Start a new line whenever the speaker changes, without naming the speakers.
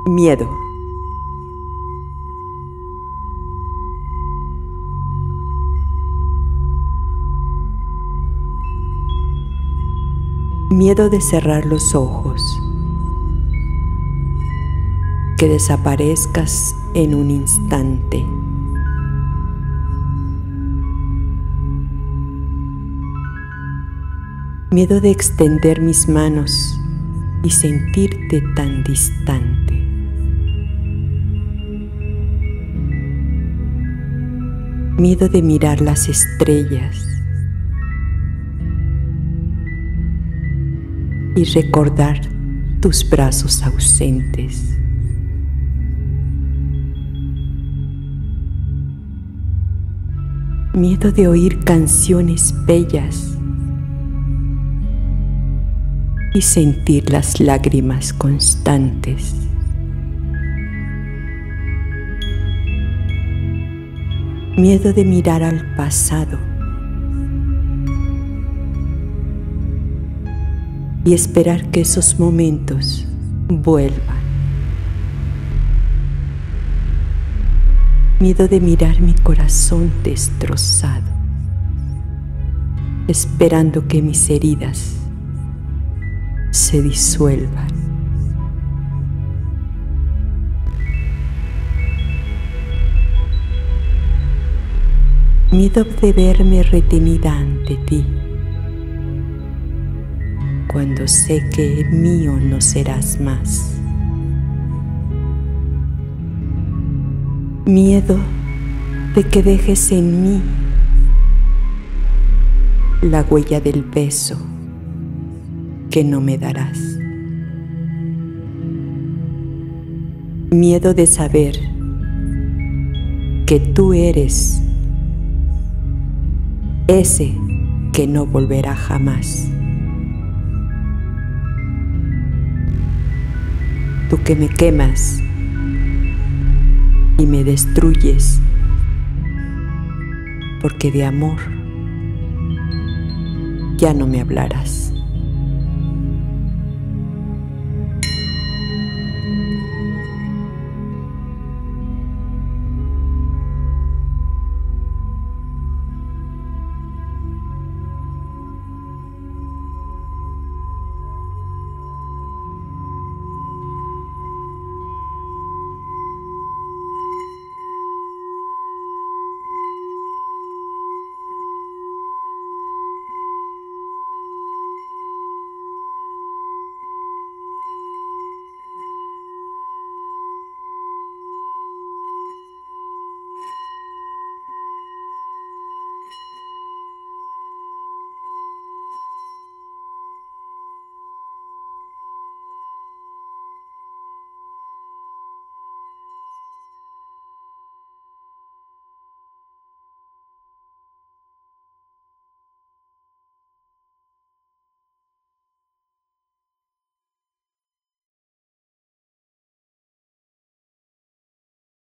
Miedo. Miedo de cerrar los ojos, que desaparezcas en un instante. Miedo de extender mis manos y sentirte tan distante. Miedo de mirar las estrellas y recordar tus brazos ausentes. Miedo de oír canciones bellas y sentir las lágrimas constantes. Miedo de mirar al pasado y esperar que esos momentos vuelvan. Miedo de mirar mi corazón destrozado, esperando que mis heridas se disuelvan. Miedo de verme retenida ante ti, cuando sé que mío no serás más. Miedo de que dejes en mí la huella del beso que no me darás. Miedo de saber que tú eres ese que no volverá jamás. Tú que me quemas y me destruyes, porque de amor ya no me hablarás.